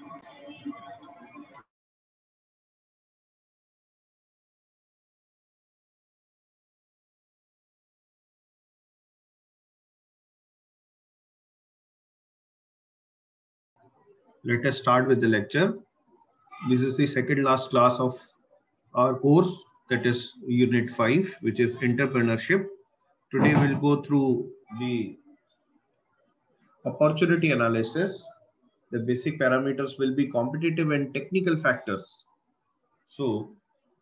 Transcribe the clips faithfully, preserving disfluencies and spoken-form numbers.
Let us start with the lecture. This is the second last class of our course, that is Unit five, which is entrepreneurship. Today we'll go through the opportunity analysis. The basic parameters will be competitive and technical factors. So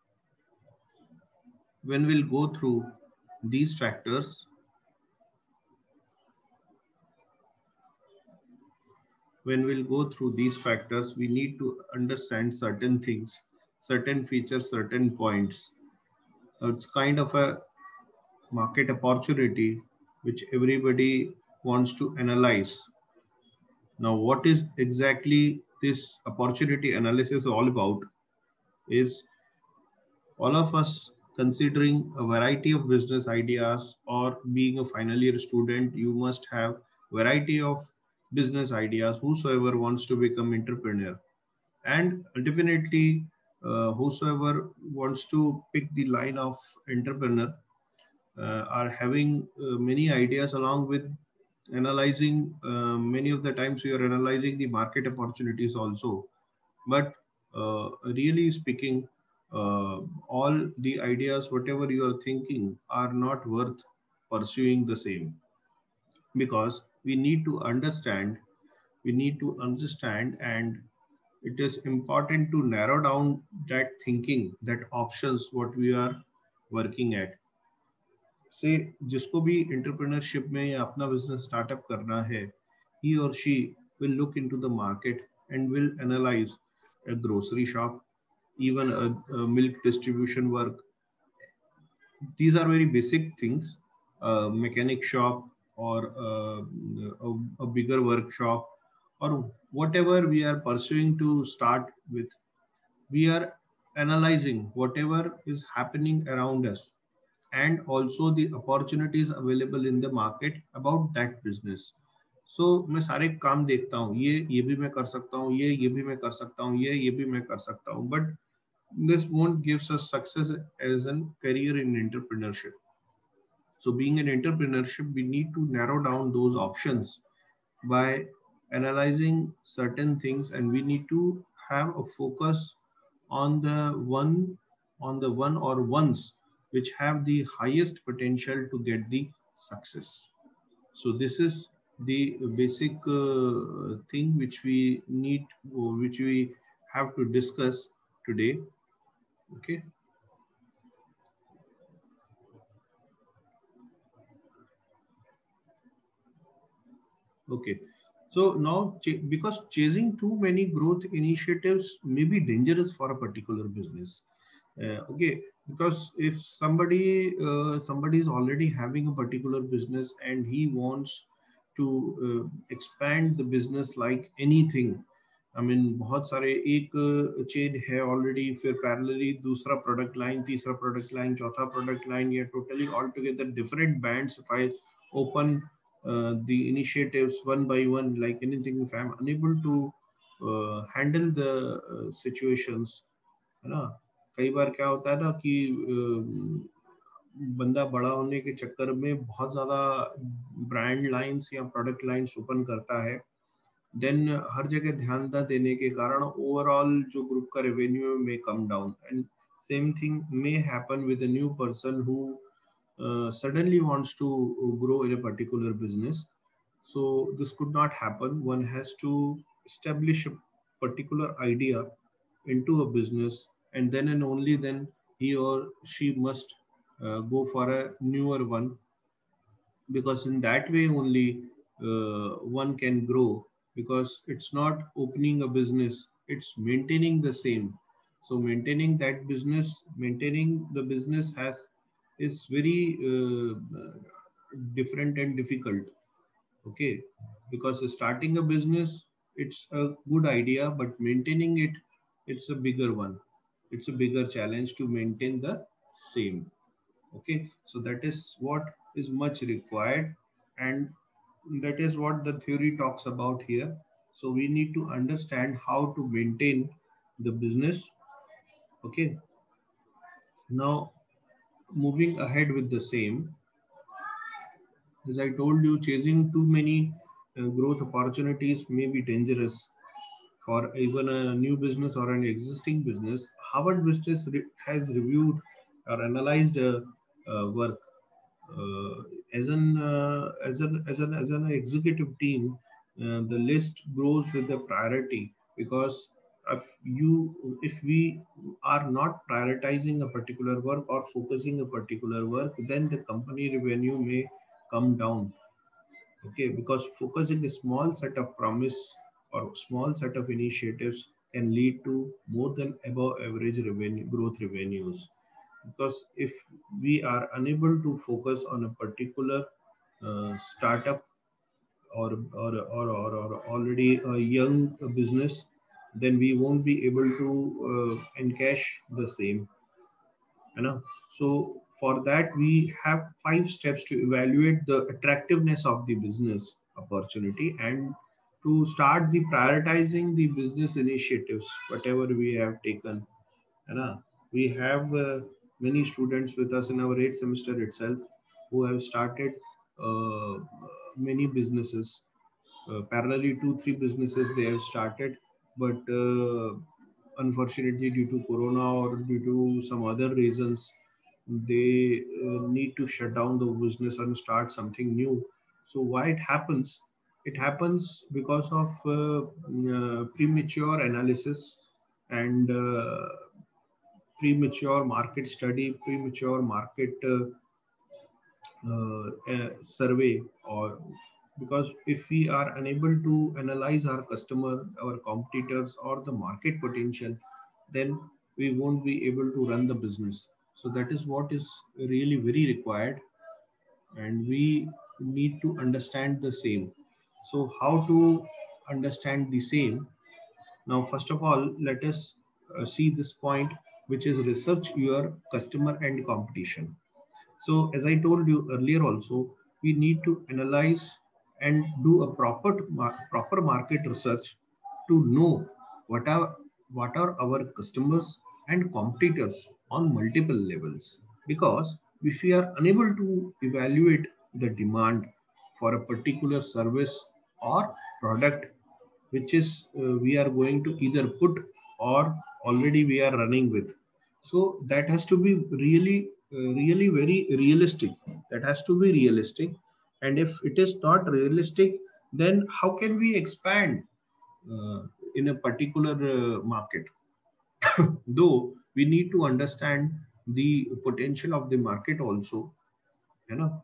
when we'll go through these factors, when we'll go through these factors, we need to understand certain things, certain features, certain points. Uh, It's kind of a market opportunity which everybody wants to analyze. Now, what is exactly this opportunity analysis all about is all of us considering a variety of business ideas, or being a final year student, you must have variety of business ideas, whosoever wants to become entrepreneur. And definitely uh, whosoever wants to pick the line of entrepreneur uh, are having uh, many ideas, along with analyzing uh, many of the times we are analyzing the market opportunities also. But uh, really speaking, uh, all the ideas whatever you are thinking are not worth pursuing the same, because we need to understand we need to understand and it is important to narrow down that thinking, that options what we are working at. से जिसको भी entrepreneurship में या अपना business startup करना है, he or she will look into the market and will analyze a grocery shop, even a, a milk distribution work. These are very basic things. A mechanic shop, or uh, a, a bigger workshop, or whatever we are pursuing to start with, we are analyzing whatever is happening around us, and also the opportunities available in the market about that business. So मैं सारे काम देखता हूँ, ये ये भी मैं कर सकता हूँ, ये ये भी मैं कर सकता हूँ, ये ये भी मैं कर सकता हूँ, but this won't give us success as a career in entrepreneurship. So being an entrepreneurship, we need to narrow down those options by analyzing certain things, and we need to have a focus on the one on the one or ones which have the highest potential to get the success. So this is the basic uh, thing which we need, or which we have to discuss today. Okay. Okay. So now, ch- because chasing too many growth initiatives may be dangerous for a particular business. Uh, okay, because if somebody uh, somebody is already having a particular business and he wants to uh, expand the business like anything. I mean, बहुत सारे एक chain है already, फिर parallelly दूसरा product line, तीसरा product line, चौथा product line, ये totally all together different bands. If I open uh, the initiatives one by one like anything, if I'm unable to uh, handle the uh, situations, है ना. कई बार क्या होता है ना कि बंदा बड़ा होने के चक्कर में बहुत ज़्यादा ब्रांड लाइंस या प्रोडक्ट लाइंस ओपन करता है, देन हर जगह ध्यान न देने के कारण ओवरऑल जो ग्रुप का रेवेन्यू में come down. And same thing may happen with a new person who suddenly wants to grow in a particular business. So this could not happen. One has to establish a particular idea into a business, and then and only then he or she must uh, go for a newer one, because in that way only uh, one can grow, because it's not opening a business, it's maintaining the same. So maintaining that business, maintaining the business has is very uh, different and difficult. Okay, because starting a business, it's a good idea, but maintaining it, it's a bigger one. It's a bigger challenge to maintain the same. Okay, so that is what is much required, and that is what the theory talks about here. So we need to understand how to maintain the business. Okay, now moving ahead with the same, as I told you, chasing too many uh, growth opportunities may be dangerous for even a new business or an existing business. Harvard Business re- has reviewed or analyzed uh, uh, work uh, as an uh, as an as an as an executive team. Uh, the list grows with the priority, because if you if we are not prioritizing a particular work or focusing a particular work, then the company revenue may come down. Okay, because focusing a small set of promise or small set of initiatives can lead to more than above average revenue growth revenues. Because if we are unable to focus on a particular uh, startup or, or or or or already a young business, then we won't be able to uh, encash the same, you know. So for that we have five steps to evaluate the attractiveness of the business opportunity, and to start the prioritizing the business initiatives whatever we have taken, you know. We have uh, many students with us in our eighth semester itself who have started uh, many businesses, uh, parallelly two three businesses they have started, but uh, unfortunately due to corona or due to some other reasons they uh, need to shut down the business and start something new. So why it happens? It happens because of uh, uh, premature analysis and uh, premature market study, premature market uh, uh, uh, survey. Or because if we are unable to analyze our customer, our competitors, or the market potential, then we won't be able to run the business. So that is what is really very required, and we need to understand the same. So how to understand the same? Now, first of all, let us uh, see this point, which is research your customer and competition. So, as I told you earlier, also we need to analyze and do a proper proper market research to know what are what are our customers and competitors on multiple levels. Because if we are unable to evaluate the demand for a particular service or product, which is uh, we are going to either put or already we are running with, so that has to be really uh, really very realistic. That has to be realistic. And if it is not realistic, then how can we expand uh, in a particular uh, market? Though we need to understand the potential of the market also, you know,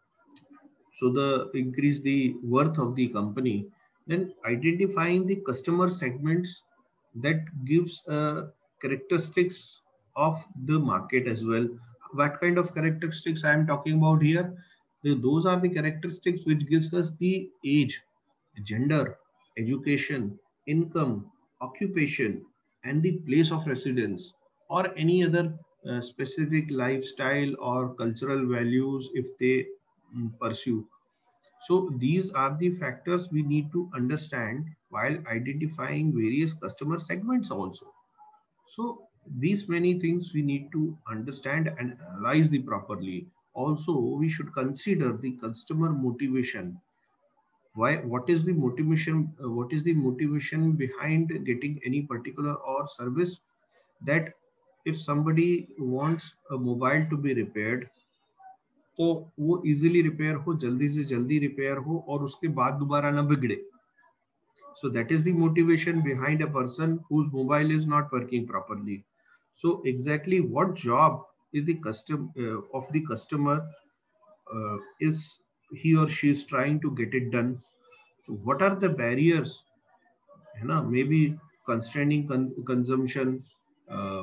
so the increase the worth of the company. Then identifying the customer segments that gives uh, characteristics of the market as well. What kind of characteristics I am talking about here? The- those are the characteristics which gives us the age, gender, education, income, occupation, and the place of residence, or any other uh, specific lifestyle or cultural values if they mm, pursue. So these are the factors we need to understand while identifying various customer segments also. So these many things we need to understand and analyze the properly. Also, we should consider the customer motivation. Why? What is the motivation? uh, What is the motivation behind getting any particular or service? That if somebody wants a mobile to be repaired, तो वो easily repair हो, जल्दी से जल्दी repair हो और उसके बाद दोबारा ना बिगड़े. So that is the motivation behind a person whose mobile is not working properly. So exactly what job is the custom uh, of the customer uh, is he or she is trying to get it done. So what are the barriers? You know, maybe constraining con- consumption. Uh,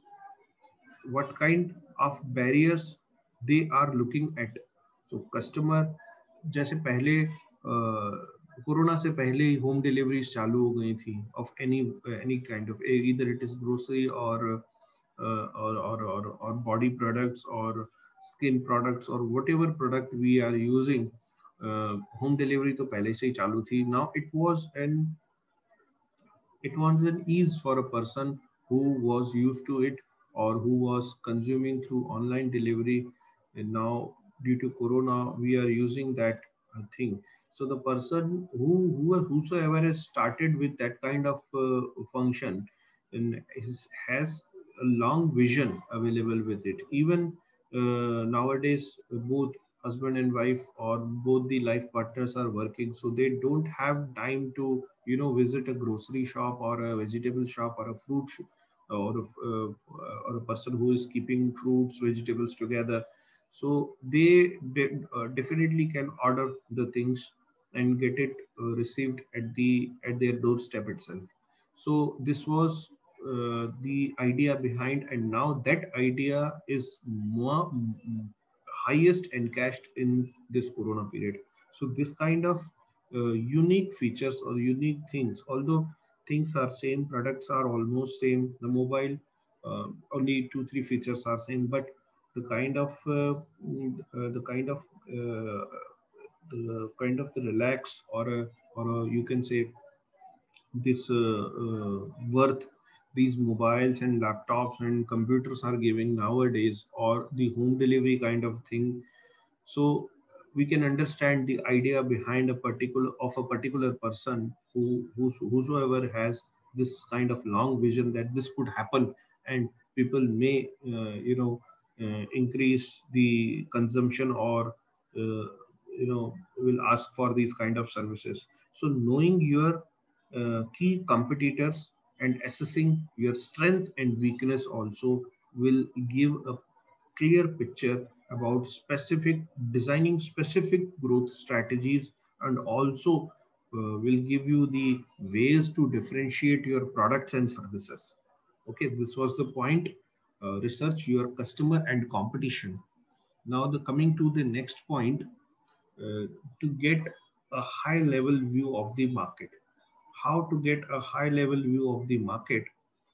what kind of barriers they are looking at. So customer, जैसे पहले corona से पहले ही home deliveries चालू हो गई थी off any any kind of either it is grocery or uh, or or or or body products or skin products or whatever product we are using. uh, home delivery तो पहले से ही चालू थी. Now it was an It was an ease for a person who was used to it or who was consuming through online delivery. And now, due to Corona, we are using that uh, thing. So the person who, who whosoever has started with that kind of uh, function and is, has a long vision available with it. Even uh, nowadays, both husband and wife or both the life partners are working, so they don't have time to, you know, visit a grocery shop or a vegetable shop or a fruit sh- or a, uh, or a person who is keeping fruits vegetables together. So they, they uh, definitely can order the things and get it uh, received at the at their doorstep itself. So this was uh, the idea behind, and now that idea is more mm, highest encashed in this Corona period. So this kind of uh, unique features or unique things, although things are same, products are almost same, the mobile uh, only two three features are same, but the kind of uh, mm, uh, the kind of uh, the kind of the relax or a, or a, you can say this uh, uh, worth these mobiles and laptops and computers are giving nowadays, or the home delivery kind of thing. So we can understand the idea behind a particular of a particular person who who's, whosoever has this kind of long vision that this could happen, and people may uh, you know uh, increase the consumption or uh, you know will ask for these kind of services. So knowing your uh, key competitors and assessing your strength and weakness also will give a clear picture about specific designing specific growth strategies, and also uh, will give you the ways to differentiate your products and services. Okay, this was the point. Uh, research your customer and competition. Now the coming to the next point, uh, to get a high level view of the market. How to get a high level view of the market?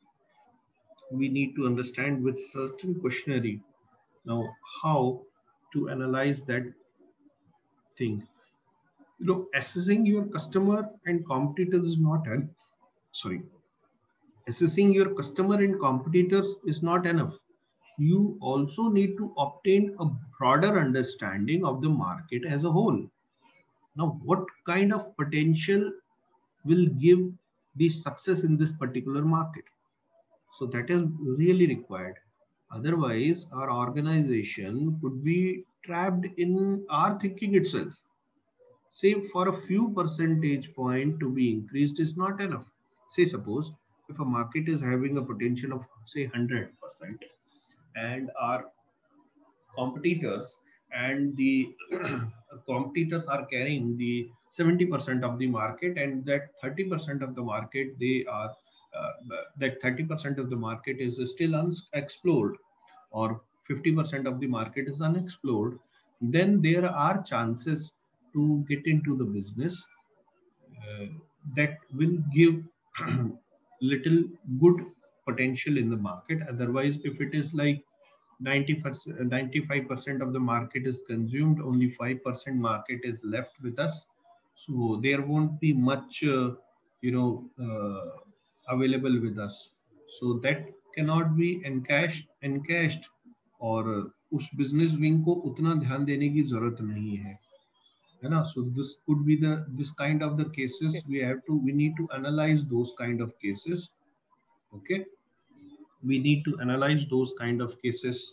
We need to understand with certain questionnaire. Now, how to analyze that thing? You know, assessing your customer and competitors is not an sorry. Assessing your customer and competitors is not enough. You also need to obtain a broader understanding of the market as a whole. Now, what kind of potential will give the success in this particular market? So that is really required. Otherwise, our organization could be trapped in our thinking itself. Say for a few percentage point to be increased is not enough. Say suppose if a market is having a potential of say one hundred percent and our competitors and the competitors are carrying the seventy percent of the market, and that thirty percent of the market they are uh, that thirty percent of the market is still unexplored, or fifty percent of the market is unexplored, then there are chances to get into the business uh, that will give little good potential in the market. Otherwise, if it is like ninety percent, ninety-five percent of the market is consumed, only five percent market is left with us. So there won't be much, uh, you know, uh, available with us. So that cannot be encashed, encashed और उस business wing को उतना ध्यान देने की जरूरत नहीं है, है ना? So this could be the this kind of the cases we have to we need to analyze those kind of cases. Okay, we need to analyze those kind of cases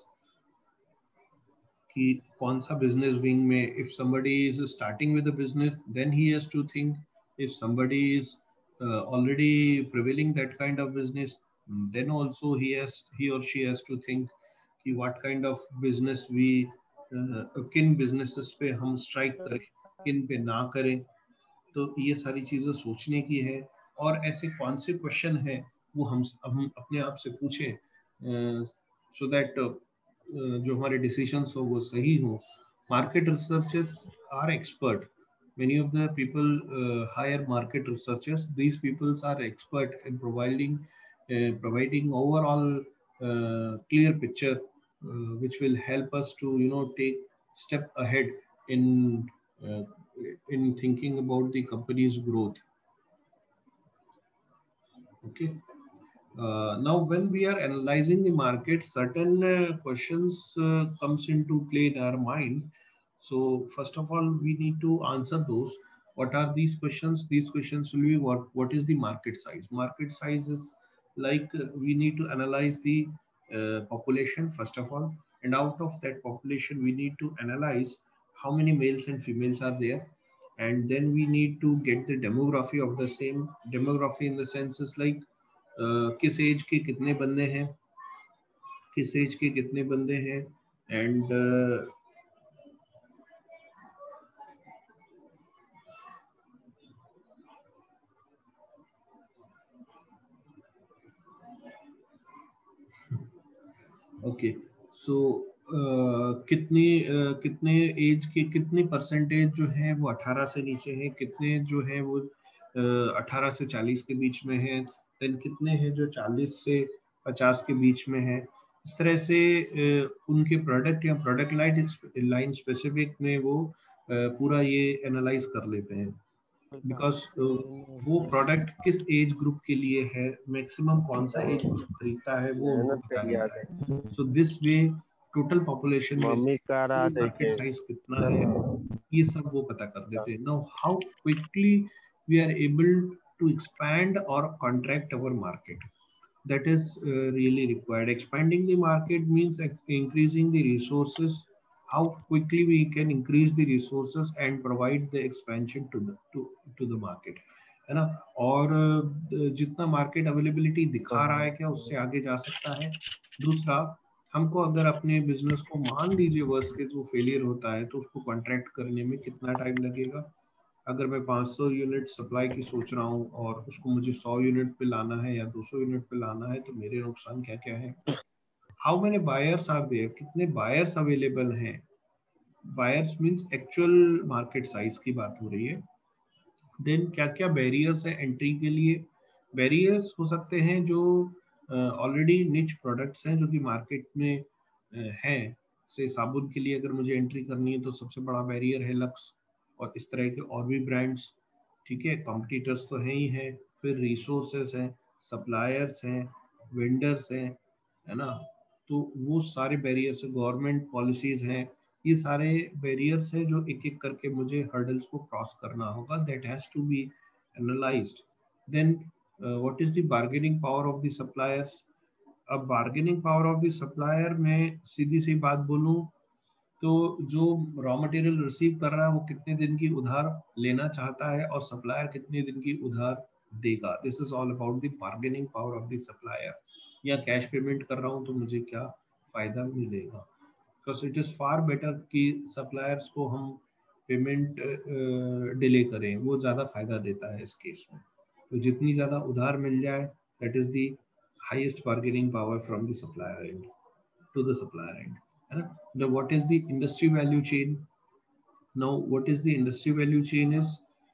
कि कौन सा business wing में if somebody is starting with a business, then he has to think. If somebody is uh, already prevailing that kind of business, then also he has he or she has to think कि what kind of business we uh, किन businesses पे हम strike करें, किन पे ना करें. तो ये सारी चीजें सोचने की है. और ऐसे कौन से क्वेश्चन है वो हम हम अपने आप से पूछें सो दैट जो हमारे डिसीजंस हो वो सही हो. Market researchers are expert. Many of the people uh, hire market researchers. These people are expert in providing uh, providing overall uh, clear picture, uh, which will help us to you know take step ahead in uh, in thinking about the company's growth. Okay. Uh, now, when we are analyzing the market, certain uh, questions uh, comes into play in our mind. So, first of all, we need to answer those. What are these questions? These questions will be what? What is the market size? Market size is like uh, we need to analyze the uh, population first of all, and out of that population, we need to analyze how many males and females are there, and then we need to get the demography of the same. Demography in the sense is like uh, किस age के कितने बंदे हैं, किस age के कितने बंदे हैं, एंड ओके सो कितनी uh, कितने एज के कितने परसेंटेज जो है वो अठारह से नीचे हैं, कितने जो है वो अठारह uh, से चालीस के बीच में हैं, देन कितने हैं जो चालीस से पचास के बीच में हैं। इस तरह से uh, उनके प्रोडक्ट या प्रोडक्ट लाइन लाइन स्पेसिफिक में वो uh, पूरा ये एनालाइज कर लेते हैं, बिकॉज वो प्रोडक्ट किस एज ग्रुप के लिए है, मैक्सिमम कौन सा एज ग्रुप खरीदता है वो उनको पता रहता है। So this way total population में से मार्केट साइज कितना है ये सब वो पता कर देते हैं। Now how quickly we are able to expand और contract our market, that is uh, really required. Expanding the market means increasing the resources, how quickly we can increase the resources and provide the expansion to the to to the market, है ना। और uh, जितना market availability दिखा रहा है क्या उससे आगे जा सकता है। दूसरा, हमको अगर अपने बिजनेस को मान लीजिए वर्स्ट केस वो फेलियर होता है तो उसको कॉन्ट्रैक्ट करने में कितना टाइम लगेगा। अगर मैं पाँच सौ यूनिट सप्लाई की सोच रहा हूँ और उसको मुझे सौ यूनिट पे लाना है या दो सौ यूनिट पे लाना है तो मेरे नुकसान क्या क्या है। How many buyers are there, कितने बायर्स अवेलेबल हैं। Buyers means actual market size की बात हो रही है। देन क्या क्या बैरियर्स है एंट्री के लिए। बैरियर्स हो सकते हैं जो ऑलरेडी निच प्रोडक्ट्स हैं जो कि मार्केट में uh, हैं। से साबुन के लिए अगर मुझे एंट्री करनी है तो सबसे बड़ा बैरियर है लक्स, और इस तरह के और भी ब्रांड्स, ठीक है। कॉम्पिटिटर्स तो हैं ही हैं, फिर रिसोर्सेस हैं, सप्लायर्स हैं, वेंडर्स हैं, है ना। तो वो सारे बैरियर्स, गवर्नमेंट पॉलिसीज हैं, ये सारे बैरियर्स हैं जो एक एक करके मुझे हर्डल्स को क्रॉस करना होगा, that has to be analysed. Then what is the bargaining power of the suppliers. अब bargaining power of the supplier में सीधी सी बात बोलूं तो जो रॉ मटेरियल रिसीव कर रहा है वो कितने दिन की उधार लेना चाहता है और सप्लायर कितने दिन की उधार देगा। This is all about the bargaining power of the supplier. या कैश पेमेंट कर रहा हूँ तो मुझे क्या फायदा मिलेगा, because it is far better कि सप्लायर्स को हम पेमेंट डिले uh, करें, वो ज़्यादा फायदा देता है इस केस में। तो जितनी ज़्यादा उधार मिल जाए that is the highest bargaining power from the supplier and to the supplier end. है ना। Now what is the industry value chain? Now what is the industry value chain is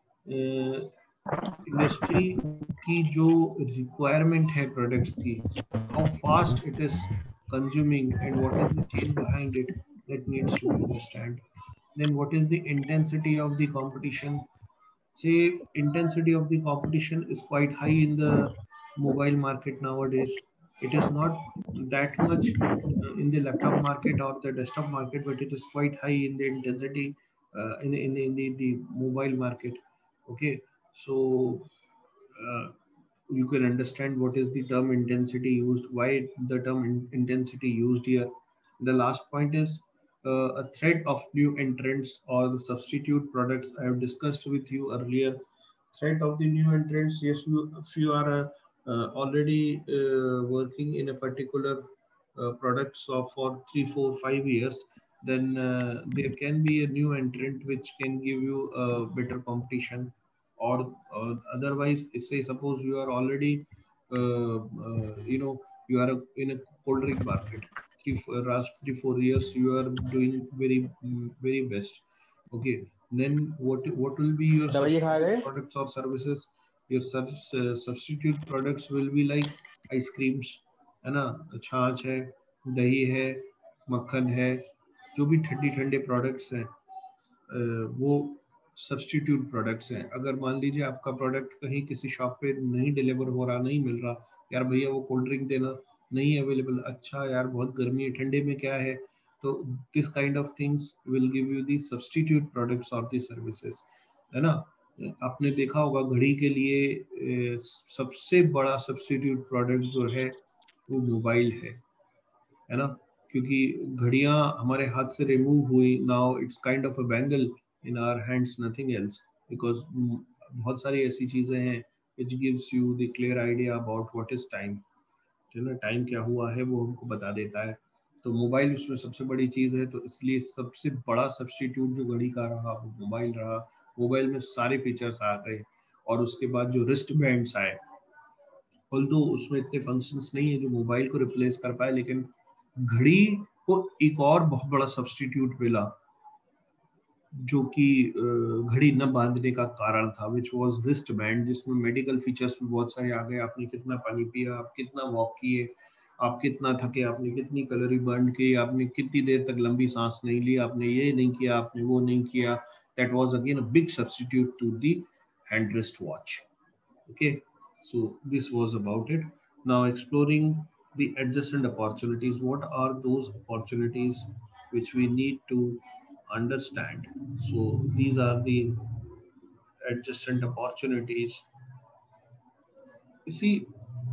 industry uh, की जो requirement है products की, how fast it is consuming and what is the chain behind it, that needs to be understand. Then what is the intensity of the competition? Say intensity of the competition is quite high in the mobile market nowadays. It is not that much uh, in the laptop market or the desktop market, but it is quite high in the intensity uh, in, in, in the, the mobile market. Okay, so uh, you can understand what is the term intensity used, why the term in intensity used here. The last point is uh, a threat of new entrants or the substitute products. I have discussed with you earlier. Threat of the new entrants. Yes, you, if you are uh, uh, already uh, working in a particular uh, products of for three, four, five years, then uh, there can be a new entrant which can give you a better competition. Or, or otherwise, say suppose you are already, uh, uh, you know, you are a, in a cold drink market. Three, for last three, four years, you are doing very, very best. Okay, then what what will be your substitute products or services? Your sub, uh, substitute products will be like ice creams, है ना, छाछ है, दही है, मक्खन है, जो भी ठंडी ठंडे प्रोडक्ट्स हैं वो सब्स्टिट्यूट प्रोडक्ट्स हैं। अगर मान लीजिए आपका प्रोडक्ट कहीं किसी शॉप पे नहीं डिलीवर हो रहा, नहीं मिल रहा, यार भैया वो कोल्ड ड्रिंक देना नहीं अवेलेबल, अच्छा यार बहुत गर्मी है, ठंडे में क्या है, तो this kind of things will give you the substitute products और दी सर्विसेज, है ना। आपने देखा होगा घड़ी के लिए ए, सबसे बड़ा सब्स्टिट्यूट प्रोडक्ट जो है वो मोबाइल है है ना, क्योंकि घड़ियां हमारे हाथ से रिमूव हुई, now it's kind of a bangle in our hands, nothing else, because बहुत सारी ऐसी चीजें हैं which gives you the clear idea about what is time, जो ना टाइम क्या हुआ है वो हमको बता देता है। तो मोबाइल उसमें सबसे बड़ी चीज है, तो इसलिए सबसे बड़ा सब्स्टिट्यूट जो घड़ी का रहा वो मोबाइल रहा। मोबाइल में सारे फीचर्स आ गए, और उसके बाद जो रिस्ट बैंड्स आए, ऑल्दो उसमें इतने फंक्शंस नहीं है जो मोबाइल को रिप्लेस कर पाए, लेकिन घड़ी को एक और बहुत बड़ा सब्स्टिट्यूट मिला जो कि घड़ी न बांधने का कारण था, विच वाज रिस्ट बैंड, जिसमें मेडिकल फीचर्स भी बहुत सारे आ गए। आपने कितना पानी पिया, आप कितना वॉक किए, आप कितना थके, आपने कितनी कैलोरी बर्न की, आपने कितनी देर तक लंबी सांस नहीं ली, आपने ये नहीं किया, आपने वो नहीं किया, that was again a big substitute to the hand wrist watch. Okay, so this was about it. Now exploring the adjacent opportunities. What are those opportunities which we need to understand? So these are the adjacent opportunities. You see,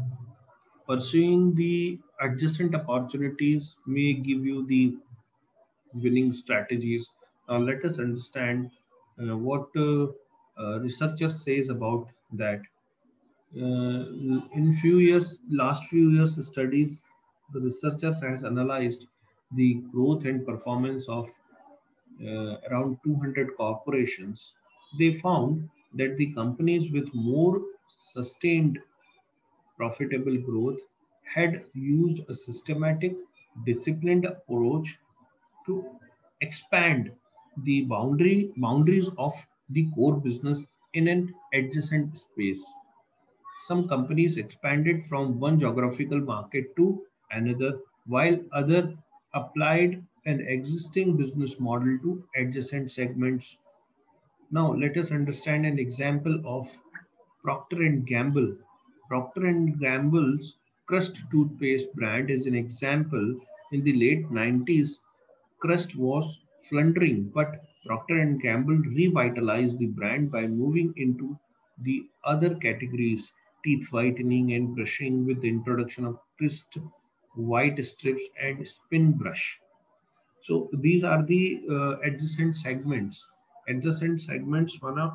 pursuing the adjacent opportunities may give you the winning strategies. Now let us understand uh, what uh, uh, researcher says about that. Uh, in few years, last few years studies, the researchers has analyzed the growth and performance of uh, around two hundred corporations. They found that the companies with more sustained profitable growth had used a systematic, disciplined approach to expand the boundary boundaries of the core business in an adjacent space. Some companies expanded from one geographical market to another, while others applied an existing business model to adjacent segments. Now, let us understand an example of Procter and Gamble. Procter and Gamble's Crust toothpaste brand is an example. In the late nineties, Crust was floundering, but Procter and Gamble revitalized the brand by moving into the other categories, teeth whitening and brushing, with the introduction of Crest white strips and spin brush. So these are the uh, adjacent segments. Adjacent segments माना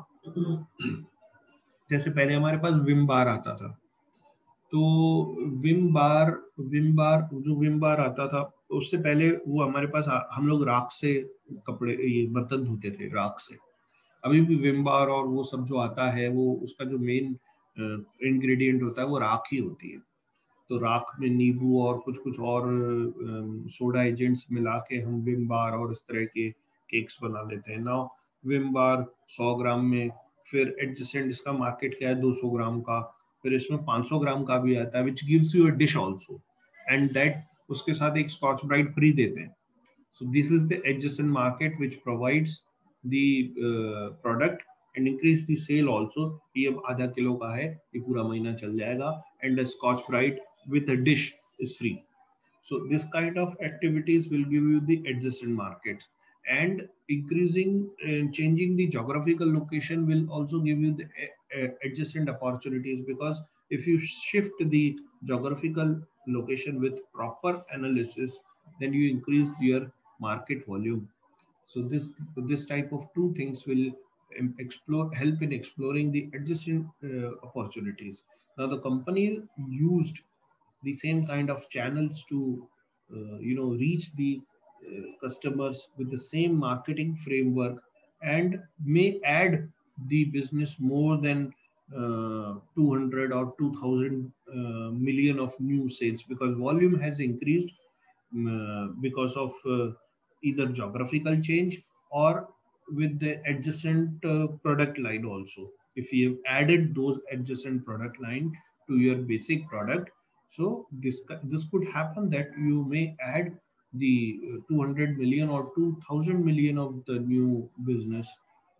जैसे पहले हमारे पास Vim bar आता था, तो Vim bar Vim bar जो Vim bar आता था उससे पहले वो हमारे पास आ- हम लोग राख से कपड़े ये बर्तन धोते थे राख से। अभी भी विम बार और वो सब जो आता है वो उसका जो मेन इंग्रेडिएंट होता है वो राख ही होती है। तो राख में नींबू और कुछ कुछ और सोडा एजेंट्स मिला के हम विम बार और इस तरह के केक्स बना लेते हैं। नाउ विम बार सौ ग्राम में, फिर एडजेसेंट इसका मार्केट क्या है दो सौ ग्राम का, फिर इसमें पाँच सौ ग्राम का भी आता है which gives you a dish also, and that उसके साथ एक स्कॉच ब्राइट फ्री देते हैं। So this is the adjacent market which provides the uh, product and increase the sale also. ये अब आधा किलो का है, ये पूरा महीना चल जाएगा, and the Scotch Brite with a dish is free. So this kind of activities will give you the adjacent markets, and increasing and changing the geographical location will also give you the uh, adjacent opportunities, because if you shift the geographical location with proper analysis, then you increase your market volume. So this this type of two things will um, explore help in exploring the adjacent uh, opportunities. Now the company used the same kind of channels to uh, you know reach the uh, customers with the same marketing framework, and may add the business more than uh, two hundred or two thousand uh, million of new sales, because volume has increased um, uh, because of uh, either geographical change or with the adjacent uh, product line also. If you have added those adjacent product line to your basic product, so this this could happen that you may add the uh, two hundred million or two thousand million of the new business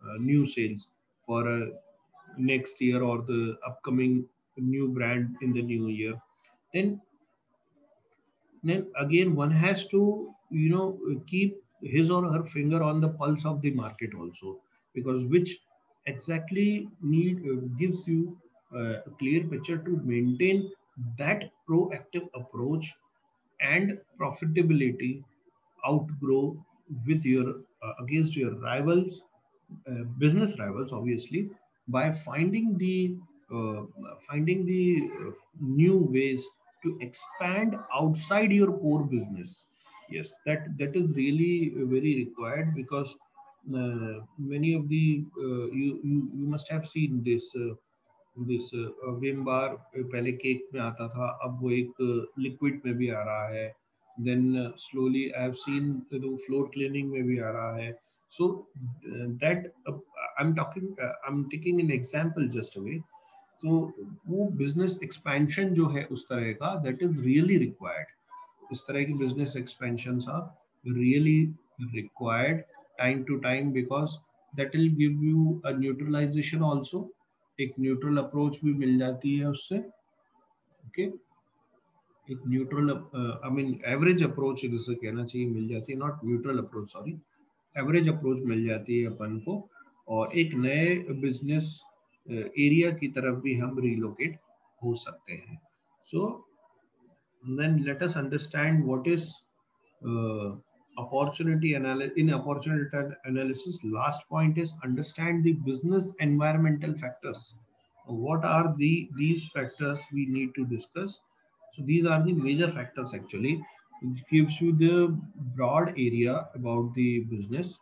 uh, new sales for a next year or the upcoming new brand in the new year, then then again one has to you know keep his or her finger on the pulse of the market also, because which exactly need uh, gives you uh, a clear picture to maintain that proactive approach and profitability outgrow with your uh, against your rivals, uh, business rivals obviously, by finding the uh, finding the uh, new ways to expand outside your core business. Yes, that that is really uh, very required, because uh, many of the uh, you, you you must have seen this uh, this Vim bar पहले cake में आता था, अब वो एक liquid में भी आ रहा है, then slowly I have seen floor cleaning में भी आ रहा है. So that I am talking I am taking an example just away. तो वो बिजनेस एक्सपेंशन जो है उस तरह का, दैट इज रियली रिक्वायर्ड. इस तरह की business expansion are really required time to time, because that will give you a neutralisation also. एक न्यूट्रल अप्रोच भी मिल जाती है उससे. Okay okay? एक neutral I mean average approach जिसे कहना चाहिए मिल जाती है, not neutral approach, sorry, average approach मिल जाती है अपन को, और एक नए बिजनेस एरिया की तरफ भी हम रिलोकेट हो सकते हैं. So then let us understand what is opportunity analysis. In opportunity analysis, last point is understand the business environmental factors. What are the these factors we need to discuss? So these are the major factors actually. It gives you the broad area about the business.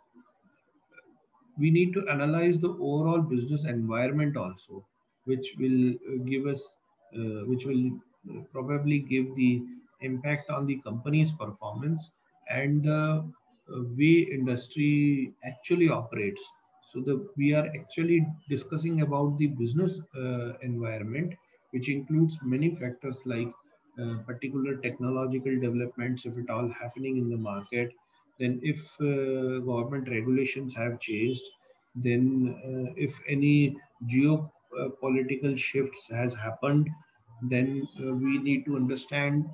We need to analyze the overall business environment also, which will uh, give us uh, which will uh, probably give the impact on the company's performance and the uh, way industry actually operates. So the we are actually discussing about the business uh, environment, which includes many factors like uh, particular technological developments, if it all happening in the market, then if uh, government regulations have changed, then uh, if any geopolitical shifts has happened, then uh, we need to understand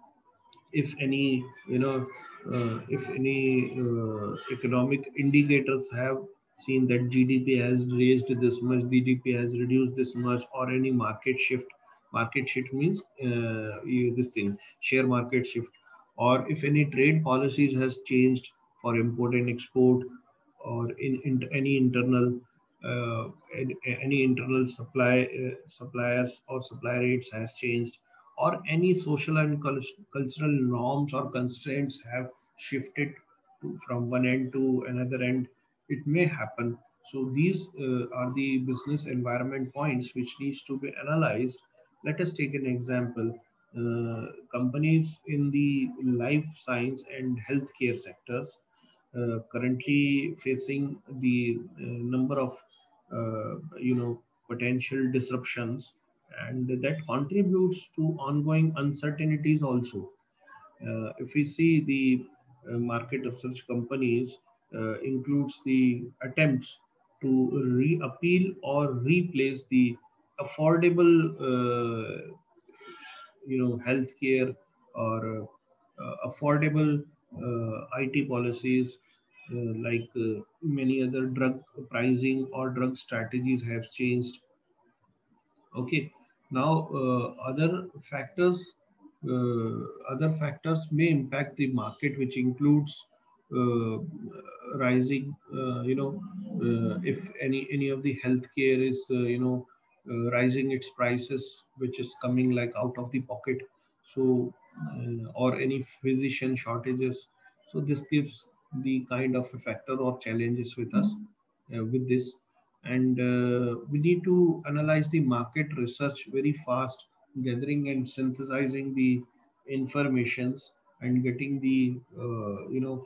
if any you know uh, if any uh, economic indicators have seen that G D P has raised this much, G D P has reduced this much, or any market shift. Market shift means uh, you- this thing, share market shift, or if any trade policies has changed for import and export, or in, in any internal uh, any, any internal supply uh, suppliers or supply rates has changed, or any social and cultural norms or constraints have shifted to, from one end to another end, it may happen. So these uh, are the business environment points which needs to be analyzed. Let us take an example. Uh, companies in the life science and healthcare sectors uh, currently facing the uh, number of uh, you know potential disruptions, and that contributes to ongoing uncertainties also. Uh, if we see the uh, market of such companies uh, includes the attempts to reappeal or replace the affordable uh, you know healthcare or uh, uh, affordable uh, I T policies, uh, like uh, many other drug pricing or drug strategies have changed. Okay, now uh, other factors, uh, other factors may impact the market, which includes uh, rising. Uh, you know, uh, if any any of the healthcare is uh, you know uh, rising its prices, which is coming like out of the pocket. So, uh, or any physician shortages. So this gives the kind of a factor or challenges with us uh, with this, and uh, we need to analyze the market research very fast, gathering and synthesizing the informations and getting the uh, you know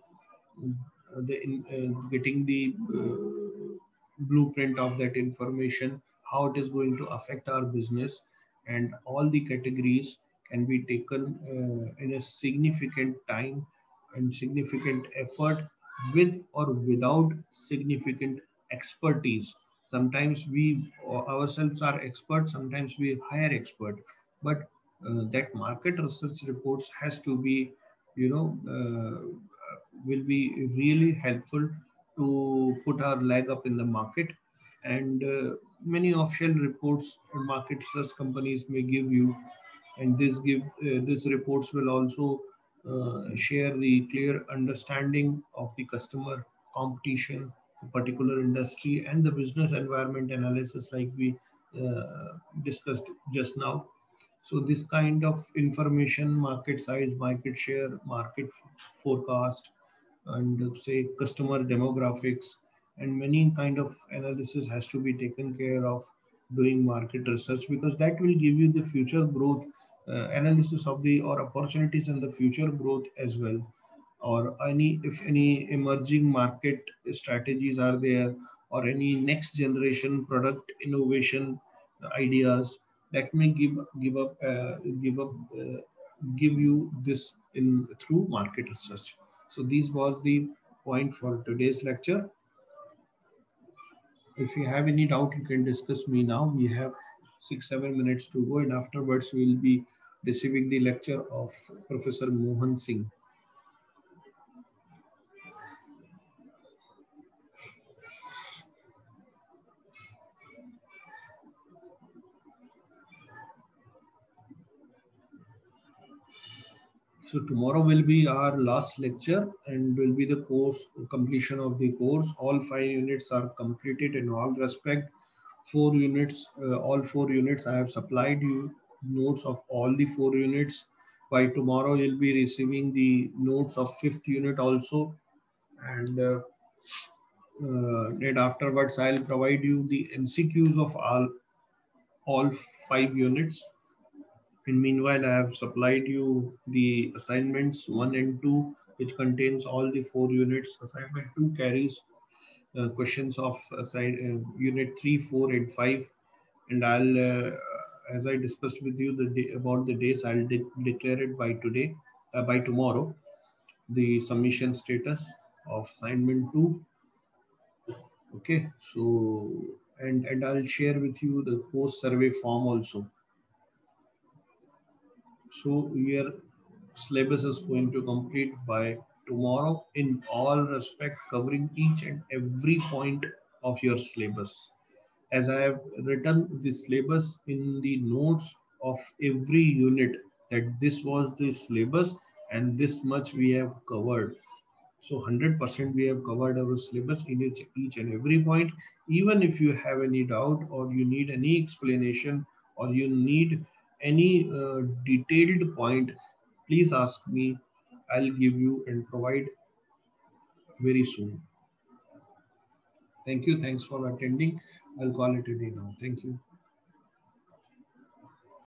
the in, uh, getting the uh, blueprint of that information, how it is going to affect our business, and all the categories can be taken uh, in a significant time and significant effort, with or without significant expertise. Sometimes we ourselves are experts, sometimes we hire expert, but uh, that market research reports has to be, you know, uh, will be really helpful to put our leg up in the market. And uh, many official reports market research companies may give you, and this give uh, these reports will also uh, share the clear understanding of the customer, competition, the particular industry, and the business environment analysis like we uh, discussed just now. So this kind of information, market size, market share, market forecast, and uh, say customer demographics, and many kind of analysis has to be taken care of doing market research, because that will give you the future growth uh, analysis of the or opportunities and the future growth as well, or any if any emerging market strategies are there, or any next generation product innovation ideas that may give give up uh, give up uh, give you this in through market research. So these was the point for today's lecture. If you have any doubt, you can discuss me now. We have six seven minutes to go, and afterwards we will be receiving the lecture of Professor Mohan Singh. So tomorrow will be our last lecture and will be the course completion of the course. All five units are completed in all respect. Four units, uh, all four units, I have supplied you notes of all the four units. By tomorrow, you'll be receiving the notes of fifth unit also. And uh, uh, and afterwards, I'll provide you the M C Qs of all, all five units. And meanwhile, I have supplied you the assignments one and two, which contains all the four units. Assignment two carries uh, questions of assign, uh, unit three, four, and five. And I'll, uh, as I discussed with you the day, about the days, I'll de declare it by today, uh, by tomorrow, the submission status of assignment two. Okay, so and and I'll share with you the post survey form also. So your syllabus is going to complete by tomorrow in all respect, covering each and every point of your syllabus. As I have written the syllabus in the notes of every unit, that this was the syllabus and this much we have covered. So one hundred percent we have covered our syllabus in each, each and every point. Even if you have any doubt or you need any explanation or you need any uh, detailed point, please ask me. I'll give you and provide very soon. Thank you. Thanks for attending. I'll call it a day now. Thank you.